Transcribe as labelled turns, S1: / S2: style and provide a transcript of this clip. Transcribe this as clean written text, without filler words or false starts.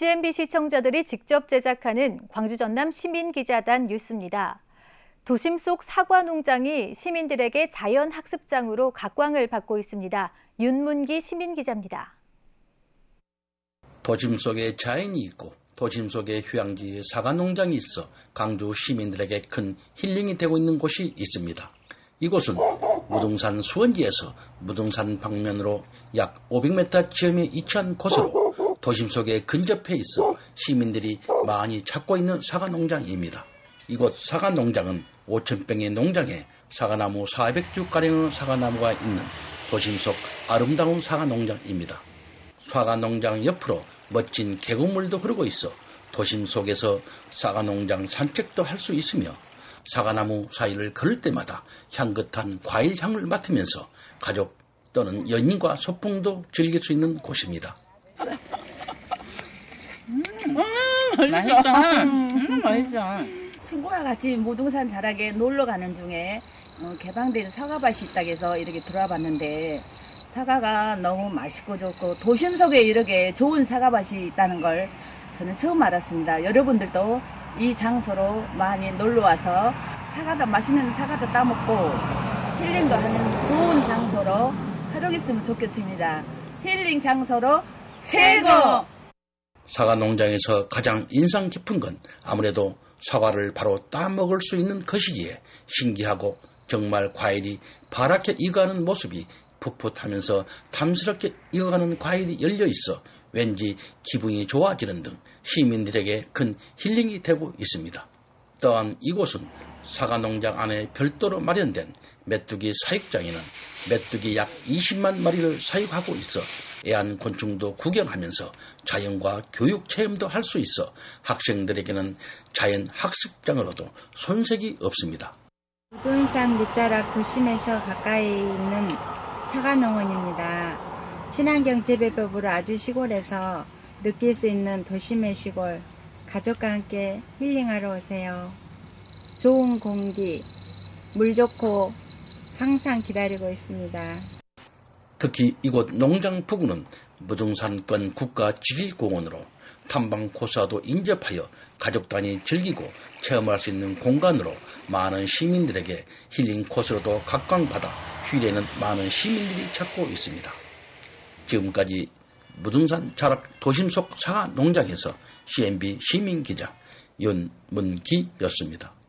S1: CNB 시청자들이 직접 제작하는 광주 전남 시민기자단 뉴스입니다. 도심 속 사과 농장이 시민들에게 자연학습장으로 각광을 받고 있습니다. 윤문기 시민기자입니다.
S2: 도심 속에 자연이 있고 도심 속에 휴양지 사과 농장이 있어 광주 시민들에게 큰 힐링이 되고 있는 곳이 있습니다. 이곳은 무등산 수원지에서 무등산 방면으로 약 500m 지점에 위치한 곳으로 도심 속에 근접해 있어 시민들이 많이 찾고 있는 사과 농장입니다. 이곳 사과 농장은 5,000평의 농장에 사과나무 400주가량의 사과나무가 있는 도심 속 아름다운 사과 농장입니다. 사과 농장 옆으로 멋진 계곡물도 흐르고 있어 도심 속에서 사과 농장 산책도 할 수 있으며 사과나무 사이를 걸을 때마다 향긋한 과일 향을 맡으면서 가족 또는 연인과 소풍도 즐길 수 있는 곳입니다.
S3: 맛있다. 맛있어.
S4: 친구와 같이 무등산 자락에 놀러 가는 중에 개방된 사과밭이 있다고 해서 이렇게 들어와 봤는데 사과가 너무 맛있고 좋고 도심 속에 이렇게 좋은 사과밭이 있다는 걸 저는 처음 알았습니다. 여러분들도 이 장소로 많이 놀러와서 사과도 맛있는 사과도 따먹고 힐링도 하는 좋은 장소로 활용했으면 좋겠습니다. 힐링 장소로 최고!
S2: 사과 농장에서 가장 인상 깊은 건 아무래도 사과를 바로 따먹을 수 있는 것이기에 신기하고 정말 과일이 파랗게 익어가는 모습이 풋풋하면서 탐스럽게 익어가는 과일이 열려 있어 왠지 기분이 좋아지는 등 시민들에게 큰 힐링이 되고 있습니다. 또한 이곳은 사과 농장 안에 별도로 마련된 메뚜기 사육장에는 메뚜기 약 20만 마리를 사육하고 있어 애완곤충도 구경하면서 자연과 교육 체험도 할 수 있어 학생들에게는 자연학습장으로도 손색이 없습니다.
S5: 무등산 밑자락 도심에서 가까이 있는 사과농원입니다. 친환경 재배법으로 아주 시골에서 느낄 수 있는 도심의 시골, 가족과 함께 힐링하러 오세요. 좋은 공기, 물 좋고 항상 기다리고 있습니다.
S2: 특히 이곳 농장 부근은 무등산권 국가지질공원으로 탐방 코스와도 인접하여 가족 단위 즐기고 체험할 수 있는 공간으로 많은 시민들에게 힐링 코스로도 각광받아 휴일에는 많은 시민들이 찾고 있습니다. 지금까지 무등산 자락 도심 속 사과 농장에서 CNB 시민기자 윤문기였습니다.